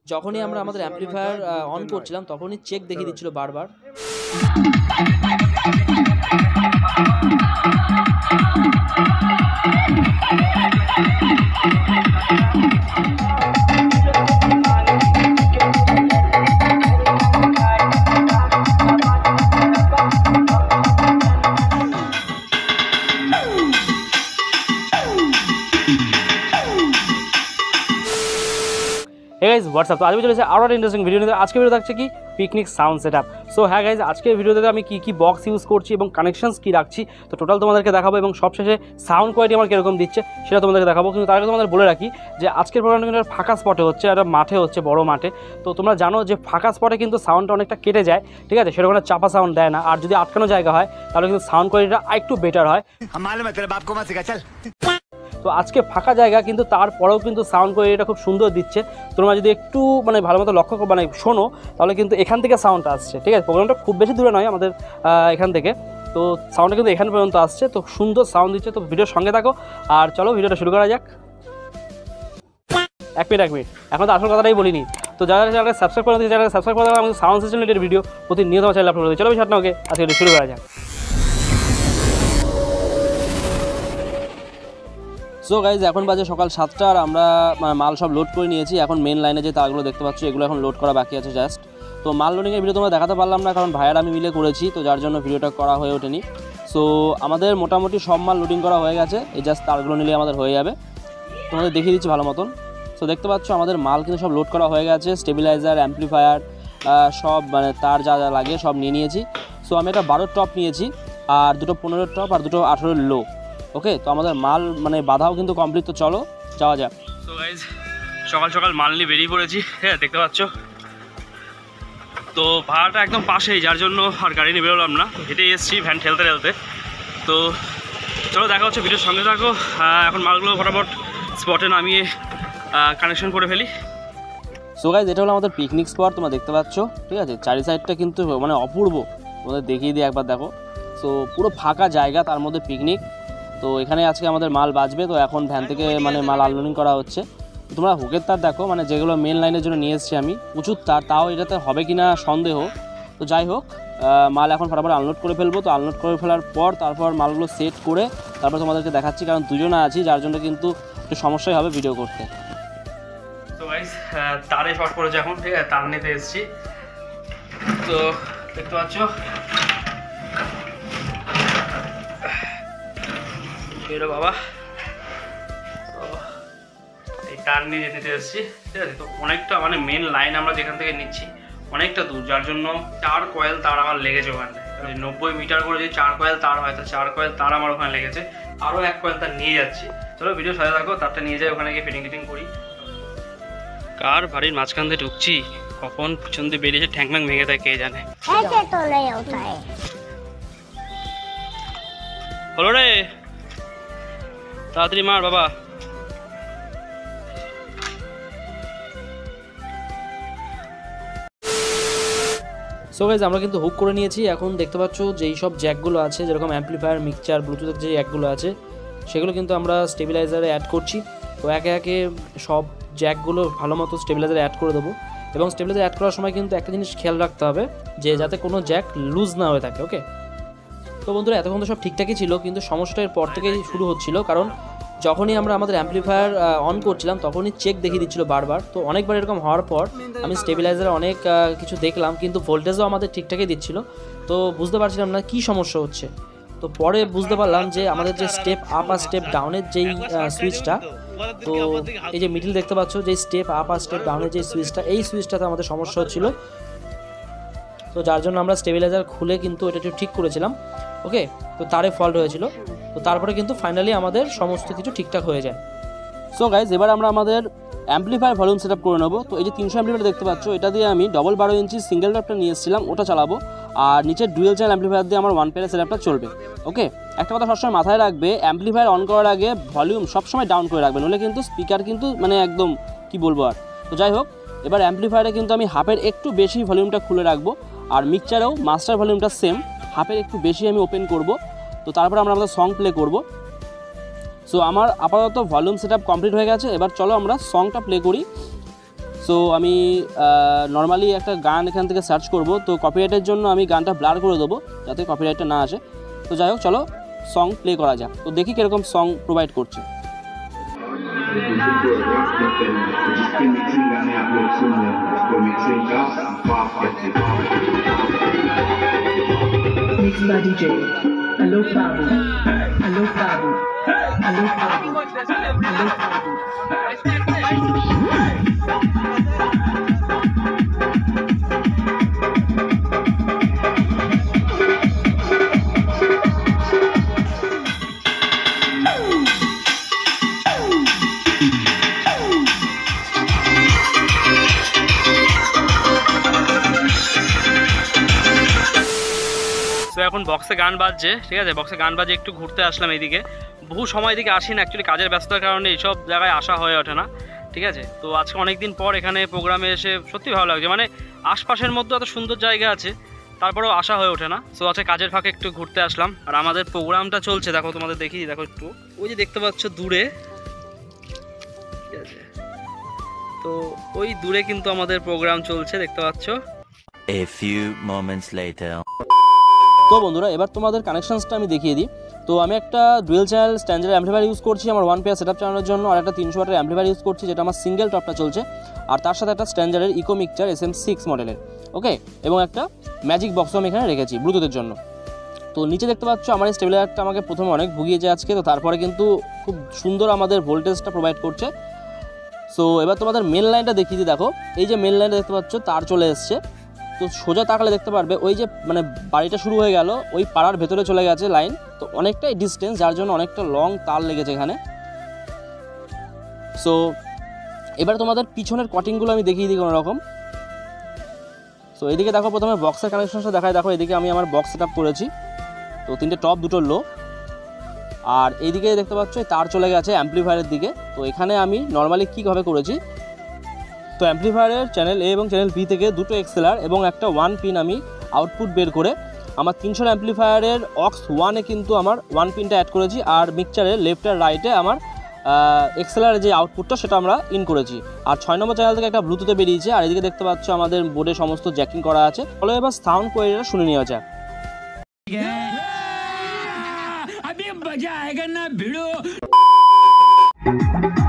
যখনই আমরা আমাদের অ্যাম্পলিফায়ার অন করছিলাম তখনই চেক দেখিয়ে দিচ্ছিল বারবার। Hey guys, what's up? তো আজকে চলেছে আরো একটা ইন্টারেস্টিং ভিডিও নিয়ে। আজকে ভিডিও থাকছে কি পিকনিক সাউন্ড সেটআপ। সো হ্যাঁ গাইজ, আজকের ভিডিওতে আমি কি বক্স ইউজ করছি এবং কানেকশনস কি রাখছি তো টোটাল তোমাদেরকে দেখাবো, এবং সবশেষে সাউন্ড কোয়ালিটি আমার কিরকম দিচ্ছে সেটা তোমাদেরকে দেখাবো। কিন্তু তার আগে তোমাদের বলে রাখি যে আজকের প্রোগ্রামটা কিন্তু ফাঁকা স্পটে হচ্ছে, একটা মাঠে হচ্ছে, বড় মাঠে। তো তোমরা জানো যে ফাঁকা স্পটে কিন্তু সাউন্ডটা অনেকটা কেটে যায়, ঠিক আছে, সেরকম চাপা সাউন্ড দেয় না। আর যদি আটকানো জায়গা হয় তাহলে কিন্তু সাউন্ড কোয়ালিটিটা একটু বেটার হয়। তো আজকে ফাঁকা জায়গা কিন্তু তারপরেও কিন্তু সাউন্ড কোয়ালিটিটা খুব সুন্দর দিচ্ছে। তোমরা যদি একটু ভালো মতো লক্ষ্য শোনো তাহলে কিন্তু এখান থেকে সাউন্ডটা আসছে, ঠিক আছে। প্রোগ্রামটা খুব বেশি দূরে নয় আমাদের এখান থেকে, তো সাউন্ডটা কিন্তু এখান পর্যন্ত আসছে, তো সুন্দর সাউন্ড দিচ্ছে। তো ভিডিওর সঙ্গে থাকো আর চলো ভিডিওটা শুরু করা যাক। এক মিনিট এখন তো আসল কথাটাই বলিনি। তো যারা চ্যানেলকে সাবস্ক্রাইব করে দিচ্ছে, চ্যানেলকে সাবস্ক্রাইব করে দেওয়া, আমাদের সাউন্ড সিস্টেম রিলেটেড ভিডিও প্রতিনিয়ত আমার চ্যানেলে আপলোড হচ্ছে। চলো বিষয়টা ওকে আজকে শুরু করা যাক। সো গাইজ, এখন বাজে সকাল 7টা আর আমরা মাল সব লোড করে নিয়েছি। এখন মেন লাইনে যে তারগুলো দেখতে পাচ্ছ এগুলো এখন লোড করা বাকি আছে জাস্ট। তো মাল লোডিংয়ের ভিডিও তোমরা দেখাতে পারলাম না, কারণ ভাইয়ার আমি মিলে করেছি, তো যার জন্য ভিডিওটা করা হয়ে ওঠেনি। সো আমাদের মোটামুটি সব মাল লোডিং করা হয়ে গেছে, এই জাস্ট তারগুলো নিলে আমাদের হয়ে যাবে। তোমাদের দেখিয়ে দিচ্ছি ভালো মতন। সো দেখতে পাচ্ছ আমাদের মাল কিন্তু সব লোড করা হয়ে গেছে, স্টেবিলাইজার, অ্যাম্পলিফায়ার সব তার যা যা লাগে সব নিয়ে নিয়েছি। সো আমি একটা 12 টপ নিয়েছি, আর দুটো 15 টপ আর দুটো 18 লো। ওকে, তো আমাদের মাল বাঁধাও কিন্তু কমপ্লিট। তো চলো যাওয়া যাক। তো গাইজ, সকাল সকাল মাল নিয়ে বেরিয়ে পড়েছি। হ্যাঁ, দেখতে পাচ্ছ। তো ভাড়াটা একদম পাশেই, যার জন্য আর গাড়ি নিয়ে বেরোলাম না, হেঁটেই এসেছি ভ্যান ঠেলতে। তো চলো দেখা হচ্ছে, ভিডিওর সঙ্গে থাকো। এখন মালগুলো ফটাফট স্পটে নামিয়ে কানেকশন করে ফেলি। সো গাইজ, এটা হলো আমাদের পিকনিক স্পট, তোমরা দেখতে পাচ্ছ, ঠিক আছে। চারি সাইডটা কিন্তু অপূর্ব, তোমাদের দেখিয়ে দিই একবার, দেখো। সো পুরো ফাঁকা জায়গা, তার মধ্যে পিকনিক। তো এখানে আজকে আমাদের মাল বাজবে। তো এখন ভ্যান থেকে মাল আনলোডিং করা হচ্ছে। তোমরা হুকের তার দেখো, যেগুলো মেন লাইনের জন্য নিয়ে এসেছি আমি, প্রচুর তার, তাও এটাতে হবে কি না সন্দেহ। তো যাই হোক, মাল এখন ফটাফট আনলোড করে ফেলবো। তো আনলোড করে ফেলার পর তারপর মালগুলো সেট করে তারপর তোমাদেরকে দেখাচ্ছি, কারণ দুজনে আছি, যার জন্য কিন্তু একটু সমস্যাই হবে ভিডিও করতে। তো গাইস, তারে শর্ট করেছে এখন, ঠিক আছে, তার নিতে এসেছি। তো দেখতে পাচ্ছ বাবা, এই তার নিয়ে যেতে এসেছি, ঠিক আছে। তো অনেকটা মেন লাইন আমরা যেখান থেকে নিচ্ছি অনেকটা দূর, যার জন্য 4 কয়েল তার আমার লেগেছে ওখানে। 90 মিটার করে যদি 4 কয়েল তার হয়, তো 4 কয়েল তার আমার ওখানে লেগেছে। আরও 1 কয়েল তার নিয়ে যাচ্ছি। চলো ভিডিও সাথে থাকো, তারটা নিয়ে যাই, ওখানে গিয়ে ফিটিং করি। কার বাড়ির মাঝখান দিয়ে ঢুকছি, কখন পিছন দিয়ে বেরিয়েছে ঠ্যাং ম্যাং ভেঙে দেয় কে জানে। হলো রে, তাড়াতাড়ি মার বাবা। সো গাইজ, আমরা কিন্তু হুক করে নিয়েছি। এখন দেখতে পাচ্ছ যেই সব জ্যাকগুলো আছে, যেরকম অ্যাম্পলিফায়ার, মিক্সচার, ব্লুটুথের যে জ্যাকগুলো আছে সেগুলো কিন্তু আমরা স্টেবিলাইজারে অ্যাড করছি। তো একে একে সব জ্যাকগুলো ভালো মতো স্টেবিলাইজারে অ্যাড করে দেবো। এবং স্টেবিলাইজার অ্যাড করার সময় কিন্তু একটা জিনিস খেয়াল রাখতে হবে, যে যাতে কোনো জ্যাক লুজ না হয়ে থাকে। ওকে, তো বন্ধুরা, এতক্ষণ তো সব ঠিকঠাকই ছিল, কিন্তু সমস্যাটা এর পর থেকেই শুরু হচ্ছিল, কারণ যখনই আমরা আমাদের অ্যাম্পলিফায়ার অন করছিলাম তখনই চেক দেখিয়ে দিচ্ছিল বারবার। তো অনেকবার এরকম হওয়ার পর আমি স্টেবিলাইজারে অনেক কিছু দেখলাম, কিন্তু ভোল্টেজও আমাদের ঠিকঠাকই দিচ্ছিল। তো বুঝতে পারছিলাম না কী সমস্যা হচ্ছে। তো পরে বুঝতে পারলাম যে আমাদের যে স্টেপ আপ আর স্টেপ ডাউনের যেই সুইচটা, তো এই যে মিডিল দেখতে পাচ্ছ, যে স্টেপ আপ আর স্টেপ ডাউনের যে সুইচটা, এই সুইচটাতে আমাদের সমস্যা হচ্ছিল। তো যার জন্য আমরা স্টেবিলাইজার খুলে কিন্তু এটা একটু ঠিক করেছিলাম। ওকে, তো তারে ফল্ট হয়েছিল। তো তারপরে কিন্তু ফাইনালি আমাদের সমস্ত কিছু ঠিকঠাক হয়ে যায়। সো গাইজ, এবার আমরা আমাদের অ্যাম্পলিফায়ার ভলিউম সেট আপ করে নেবো। তো এই যে 300 অ্যাম্পলিফায়ার দেখতে পাচ্ছ, এটা দিয়ে আমি ডবল 12 ইঞ্চি সিঙ্গেল টপটা নিয়ে এসেছিলাম, ওটা চালাবো। আর নিচের ডুয়েল চ্যানেল অ্যাম্পলিফায়ার দিয়ে আমার 1 পেয়ারের সেট আপটা চলবে। ওকে, একটা কথা সবসময় মাথায় রাখবে, অ্যাম্পলিফায়ার অন করার আগে ভলিউম সবসময় ডাউন করে রাখবেন, নইলে কিন্তু স্পিকার কিন্তু একদম কি বলবো আর। তো যাই হোক, এবার অ্যাম্পলিফায়ারে কিন্তু আমি হাফের একটু বেশি ভলিউমটা খুলে রাখবো, আর মিক্সচারেও মাস্টার ভলিউমটা সেম, হাফের একটু বেশি আমি ওপেন করব। তো তারপর আমরা আমাদের সং প্লে করব। সো আমার আপাতত ভলিউম সেট আপ কমপ্লিট হয়ে গেছে। এবার চলো আমরা সংটা প্লে করি। সো আমি নর্মালি একটা গান এখান থেকে সার্চ করব, তো কপিরাইটের জন্য আমি গানটা ব্লার করে দেবো যাতে কপিরাইটটা না আসে। তো যাই হোক, চলো সং প্লে করা যাক। তো দেখি কীরকম সং প্রোভাইড করছে। Mixed by DJ. Hello Tapu. Hello Tapu. Hello Tapu. Hello Tapu. তো এখন বক্সে গান বাজছে, ঠিক আছে, বক্সে গান বাজে একটু ঘুরতে আসলাম এইদিকে। বহু সময় এদিকে আসি না, অ্যাকচুয়ালি কাজের ব্যস্ততার কারণে এইসব জায়গায় আসা হয়ে ওঠে না, ঠিক আছে। তো আজকে অনেক দিন পর এখানে প্রোগ্রামে এসে সত্যি ভালো লাগছে, মানে আশপাশের মধ্যে এত সুন্দর জায়গা আছে তারপরেও আসা হয়ে ওঠে না। সো আজকে কাজের ফাঁকে একটু ঘুরতে আসলাম। আর আমাদের প্রোগ্রামটা চলছে, দেখো তোমাদের দেখি, দেখো একটু ওই যে দেখতে পাচ্ছ দূরে, ঠিক আছে, তো ওই দূরে কিন্তু আমাদের প্রোগ্রাম চলছে, দেখতে পাচ্ছ। A few moments later. তো বন্ধুরা, এবার তোমাদের কানেকশনসটা আমি দেখিয়ে দিই। তো আমি একটা dual channel standard amplifier use করছি আমার 1 পেয়ার সেটআপ চালানোর জন্য, আর একটা 300 ওয়াটের অ্যাম্পলিফায়ার ইউজ করছি যেটা আমার সিঙ্গেল টপটা চলছে, আর তার সাথে একটা স্ট্যান্ডার্ডের ইকো মিক্সচার SM6 মডেলের, ওকে, এবং একটা ম্যাজিক বক্সও আমি এখানে রেখেছি ব্লুটুথের জন্য। তো নিচে দেখতে পাচ্ছ আমার এই স্টেবিলাইজারটা আমাকে প্রথমে অনেক ভুগিয়েছে আজকে, তো তারপরে কিন্তু খুব সুন্দর আমাদের ভোল্টেজটা প্রোভাইড করছে। সো এবার তোমাদের মেন লাইনটা দেখিয়ে দিই। দেখো এই যে মেন লাইনটা দেখতে পাচ্ছ, তার চলে এসছে। তো সোজা তাকালে দেখতে পারবে ওই যে মানে বাড়িটা শুরু হয়ে গেল, ওই পাড়ার ভেতরে চলে গেছে লাইন, তো অনেকটাই ডিস্টেন্স, যার জন্য অনেকটা লং তার লেগেছে এখানে। সো এবার তোমাদের পিছনের কটিংগুলো আমি দেখিয়ে দিই কোনো রকম। সো এদিকে দেখো প্রথমে বক্সের কানেকশনটা দেখায়, দেখো এদিকে আমি আমার বক্স সেট আপ করেছি, তো 3টে টপ 2টো লো, আর এইদিকে দেখতে পাচ্ছ তার চলে গেছে অ্যাম্পলিফায়ারের দিকে। তো এখানে আমি নর্মালি কীভাবে করেছি, তো অ্যাম্পলিফায়ারের চ্যানেল এ এবং চ্যানেল বি থেকে 2টো এক্সেলার এবং একটা 1 পিন আমি আউটপুট বের করে আমার 300 অ্যাম্পলিফায়ারের অক্স 1-এ কিন্তু আমার 1 পিনটা অ্যাড করেছি, আর মিক্সচারের লেফট আর রাইটে আমার এক্সেলারের যে আউটপুটটা সেটা আমরা ইন করেছি। আর 6 নম্বর চ্যানেল থেকে একটা ব্লুটুথে বেরিয়েছে, আর এদিকে দেখতে পাচ্ছ আমাদের বোর্ডে সমস্ত জ্যাকিং করা আছে। ফলে এবার সাউন্ড কোয়ালিটিটা শুনে নেওয়া যাক। अभी मजा आएगा ना भिड़ो।